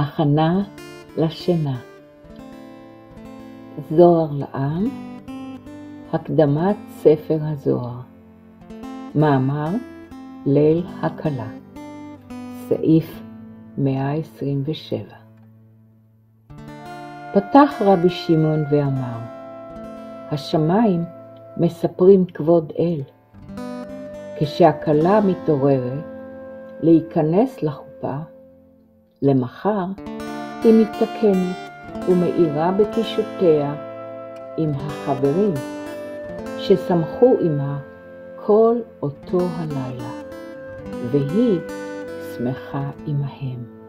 הכנה לשינה. זוהר לעם, הקדמת ספר הזוהר. מאמר ליל הכלה, סעיף 127. פתח רבי שמעון ואמר, השמיים מספרים כבוד אל. כשהכלה מתעוררת להיכנס לחופה, למחר היא מתקנת ומאירה בקישותיה עם החברים ששמחו עמה כל אותו הלילה, והיא שמחה עמהם.